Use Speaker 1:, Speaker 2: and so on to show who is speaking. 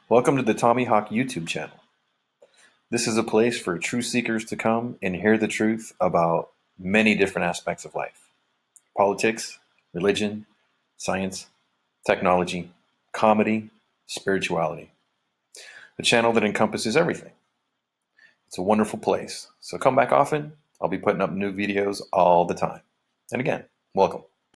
Speaker 1: Welcome to the TommeeHawk YouTube channel. This is a place for true seekers to come and hear the truth about many different aspects of life. Politics, religion, science, technology, comedy, spirituality. A channel that encompasses everything. It's a wonderful place, so come back often. I'll be putting up new videos all the time. And again, welcome.